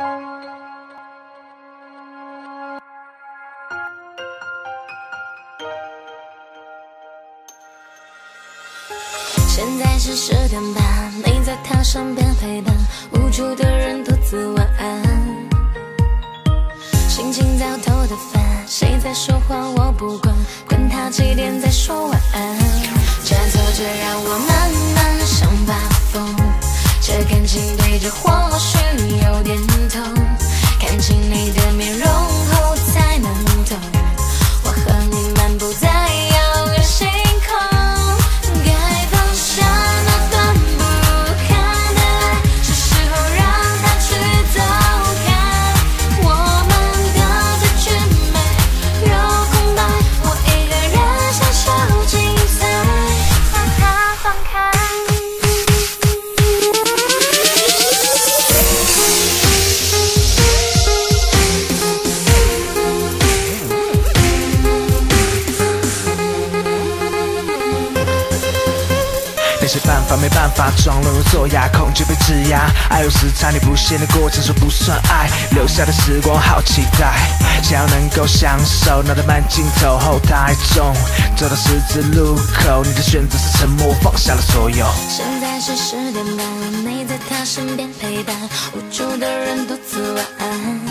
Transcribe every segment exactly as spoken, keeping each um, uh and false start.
现在是十点半，你在他身边陪伴，无助的人独自晚安。心情糟透的饭，谁在说谎我不管，管他几点再说晚安。这样做着让我慢慢想发疯，这感情对着或许有点痛，看清你的面容后才能懂，我和你漫步在遥远星空。 那些办法没办法装沦入做牙，恐惧被制压，爱有时差，你不屑的过程说不算爱，留下的时光好期待，想要能够享受，脑袋慢镜头后太重，走到十字路口，你的选择是沉默，放下了所有。 现在是十点半，你在他身边陪伴，无助的人独自晚安。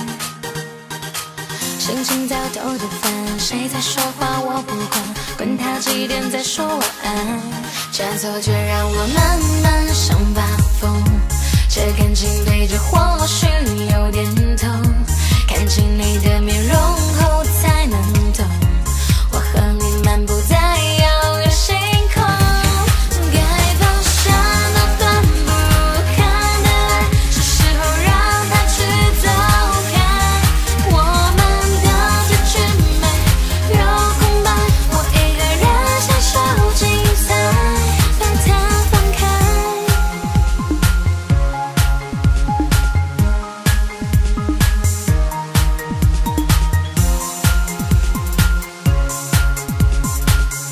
心情糟透的饭，谁在说话我不管，管他几点再说晚安。这样做却让我慢慢想发疯，这感情对着或许有点痛，看清你的面容后才能懂，我和你漫步在遥远星空。该放下那段不堪的爱，是时候让它去走开，我们的结局没有空白，我一个人享受精彩，把它放开。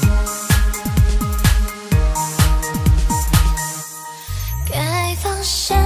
该放下